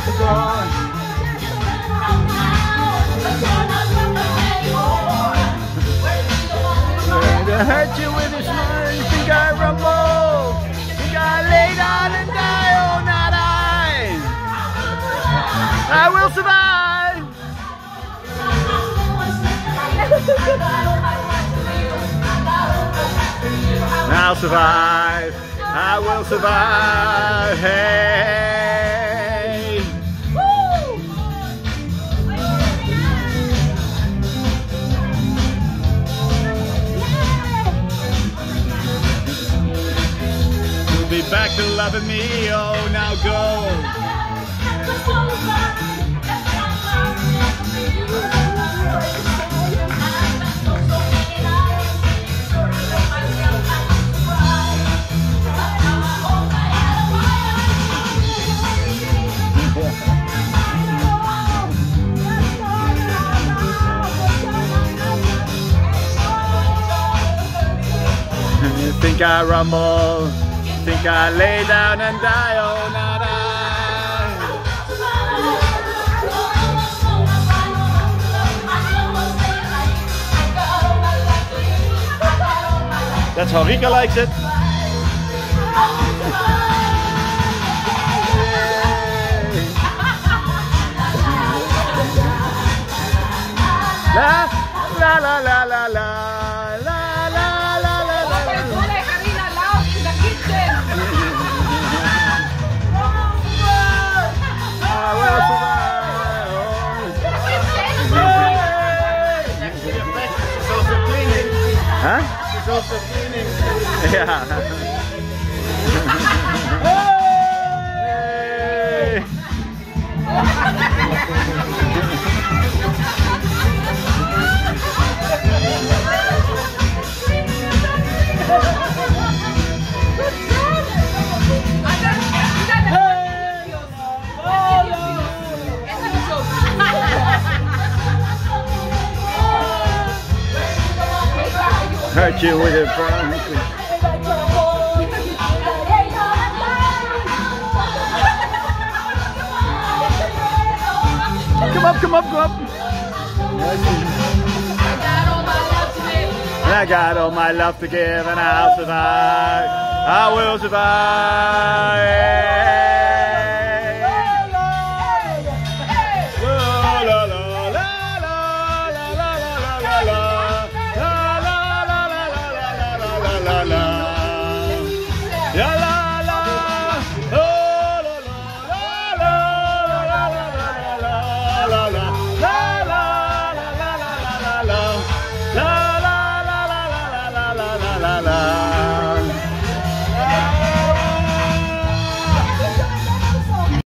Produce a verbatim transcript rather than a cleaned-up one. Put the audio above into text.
To hurt you with a smile, you think I rumble, think I lay down and die, oh not I, I will survive. I'll survive, I will survive, hey. You'll be back to loving me, oh now go. Think I rumble, think I lay down and die, oh not I. That's how Rika likes it. La la la la la la. Huh? She's also cleaning. Yeah. Hurt you with it, friend. Come up, come up, come up. I got all my love to give and I'll survive. I will survive.